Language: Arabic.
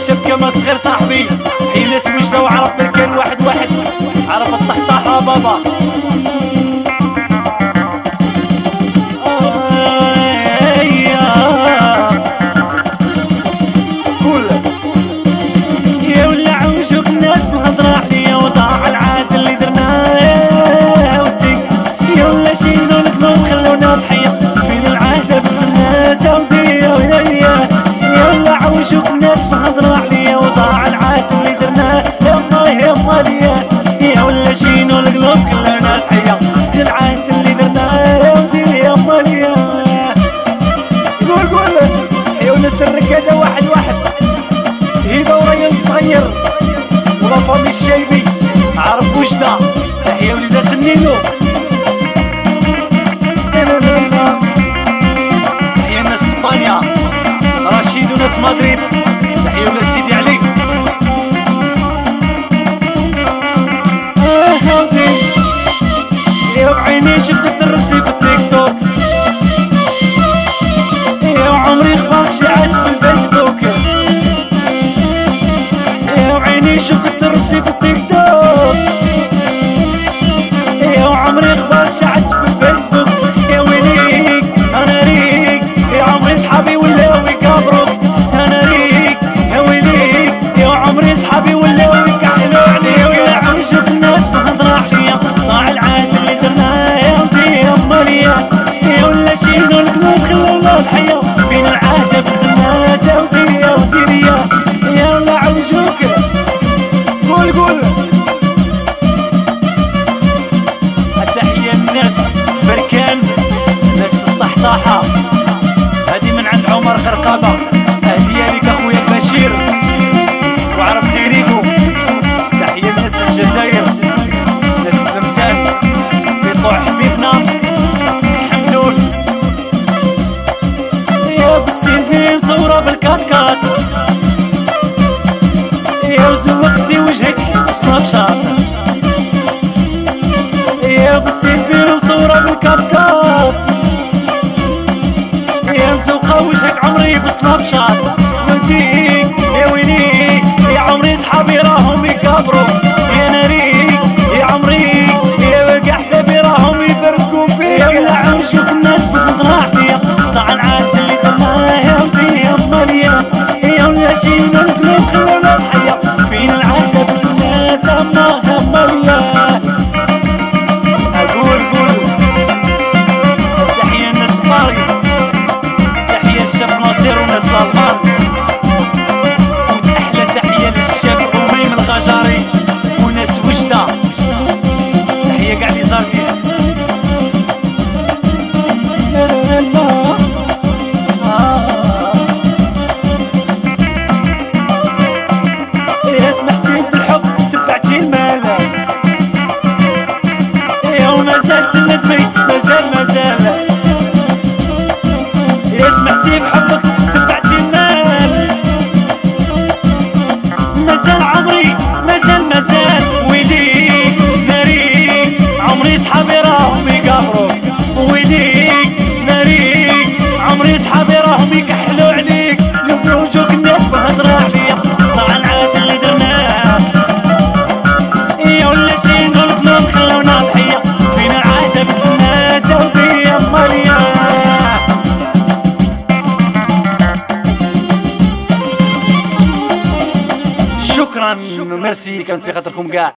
الشبكة مسخر صاحبي، حين اسمه جدا وعرف بالكل واحد واحد، عرف الطحطاحة بابا. شينو القلوب كلنا الحياة للعهد اللي درناه يا ودي يا ماليا. قول عيون سر كذا واحد واحد، هيدا وريا الصغير ولا فاضي الشيبي عارف وش دا، تحية وليدة سنينو، تحية ناس اسبانيا رشيد وناس مدريد، تحية ولاد سيدي علي. يا بعيني شفتك ترقصي في التيك توك، يا عمري اخبارك شاعت في الفيسبوك، يا بعيني شفتك ترقصي في التيك توك، يا عمري اخبارك شاعت في الفيسبوك. يا ويليك انا ريك يا عمري صحابي ولاو يكابروك، انا ريك يا ويليك يا عمري صحابي ولاو يكحلوا عليا، ويا عوشك الناس بهضرة عليا ضاع العهد اللي درناه يا ولا شينو القلوب خلونا الحياة بين العهد بتسمى سعودية وديرية. يلا عوجوك قول التحية الناس بركان ناس الطحطاحة، هذه من عند عمر قرقابة، هدية ليك اخويا البشير وعرب تيريكو. تحية الناس الجزائر ناس التمثال في طوع حبيبنا بالسيلفي مصورة بالكاتكات، يا وزوقتي وجهك سناب شات، يا بالسيلفي مصورة بالكاتكات، يا مزوقة وجهك عمري بسناب شات. وديك يا ويليك يا عمري صحابي راهم يكابروا، يا ناريك يا عمري يا وقع حبابي راهم يبركوا فيك. يا ولا عوشوك الناس بتضرع فيا ضاع العهد اللي درناه يا ماليا، يا ولا شينو القلوب خلونا الحياة فينا العهد بتسمى سماها ماليا. أقول تحية الناس باري، تحية الشاب ناصر وناس الألمان، أحلى تحية للشاب أميم الغجاري وناس وجدة، تحية قاع لي زارتيست. يا سمحتي بالحب تبعتي المال، يا وما زالت ندمي مازال، يا سمحتي بحبك تبعتي المال، مازال عمري مازال ويليك ناريك عمري صحابي راهم يقابروك، ويليك ناريك عمري صحابي راهم يكحلوا عليك، يبنوا وجوك الناس بهضرة عليا ضاع العهد اللي درناه. يا ولا شينو القلوب خلونا الحياة فينا العهد بتسمى سعودية ماليا. شكرا ميرسي كانت في خاطركم كاع.